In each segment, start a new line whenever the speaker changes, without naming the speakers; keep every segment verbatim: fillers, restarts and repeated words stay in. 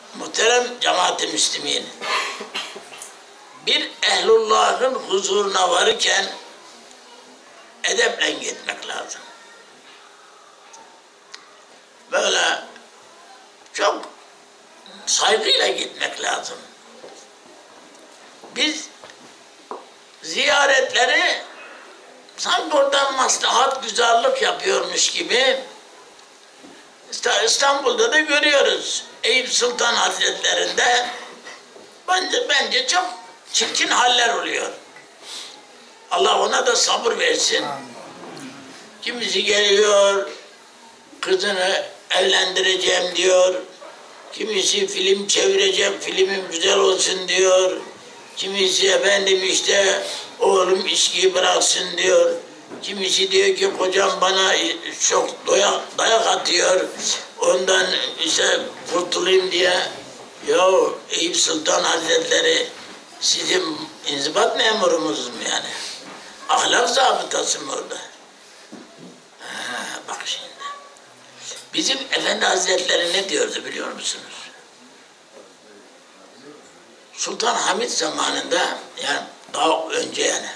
Muhterem cemaat-i müslimin, bir ehlullahın huzuruna varırken edeple gitmek lazım. Böyle çok saygıyla gitmek lazım. Biz ziyaretleri sanki oradan maslahat, güzellik yapıyormuş gibi İstanbul'da da görüyoruz. Eyüp Sultan Hazretleri'nde bence, bence çok çirkin haller oluyor. Allah ona da sabır versin. Kimisi geliyor, kızını evlendireceğim diyor. Kimisi film çevireceğim, filmim güzel olsun diyor. Kimisi efendim işte oğlum içkiyi bıraksın diyor. Kimisi diyor ki kocam bana çok dayak, dayak atıyor. Ondan işte kurtulayım diye. Ya Eyüp Sultan Hazretleri sizin inzibat memurumuz mu yani? Ahlak zabıtası mı orada? Ha, bak şimdi. Bizim Efendi Hazretleri ne diyordu biliyor musunuz? Sultan Hamid zamanında, yani daha önce yani,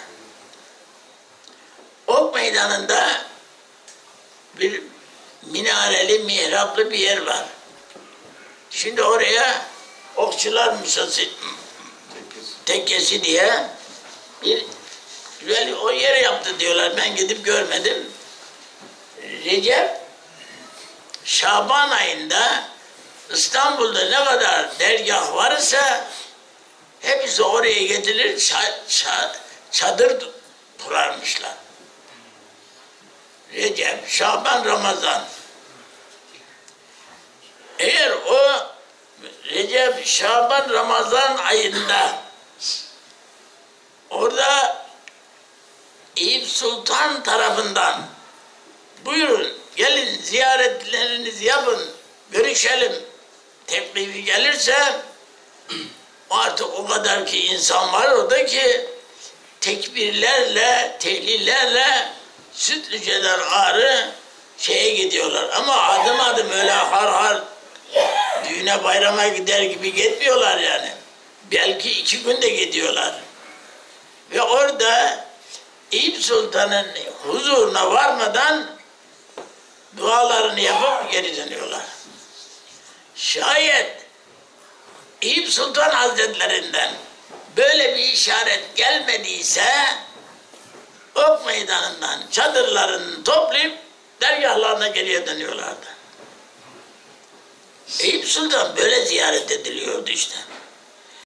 Ok Meydanı'nda bir minareli, mihraplı bir yer var. Şimdi oraya okçular müsası, tekkesi diye bir güzel o yer yaptı diyorlar. Ben gidip görmedim. Recep, Şaban ayında İstanbul'da ne kadar dergah varsa hepsi oraya getirilir, çadır kurarmışlar. Recep, Şaban, Ramazan. Eğer o Recep, Şaban, Ramazan ayında orada Eyüp Sultan tarafından buyurun gelin ziyaretlerinizi yapın, görüşelim teklifi gelirse artık o kadar ki insan var orada ki tekbirlerle, tehlillerle Sütlüce'den ağrı şeye gidiyorlar. Ama adım adım öyle har har düğüne bayrama gider gibi gitmiyorlar yani. Belki iki günde gidiyorlar. Ve orada Eyüp Sultan'ın huzuruna varmadan dualarını yapıp geri dönüyorlar. Şayet Eyüp Sultan Hazretlerinden böyle bir işaret gelmediyse Ok Meydanı'ndan çadırlarını toplayıp dergahlarına geriye dönüyorlardı. Eyüp Sultan böyle ziyaret ediliyordu işte.